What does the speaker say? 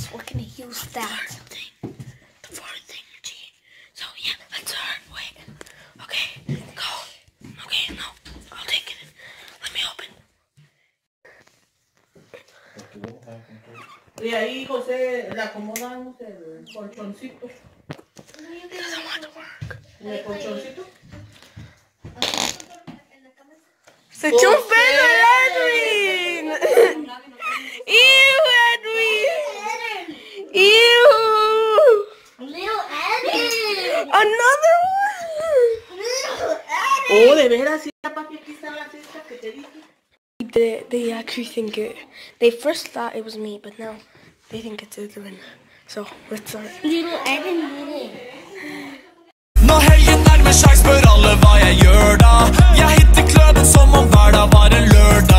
We're gonna use that. The fourth thing, G. So yeah, let's start. Wait. Okay, go. Okay, no, I'll take it. Let me open. Y ahí José le acomodamos el colchoncito. It doesn't want to work. ¿El colchoncito? Se chupa Edwin! Ew, Edwin! Ew! Little Eddie! Another one! Little Eddie! Oh, de veras, sí, papi, aquí están las estas que te dije. They actually think it. They first thought it was me, but now they think it's Edwin. So let's start. Little Eddie. Når helgen nærmer seg, spør alle hva jeg gjør da. Jeg hitter kløden som om hverdag var en lørdag.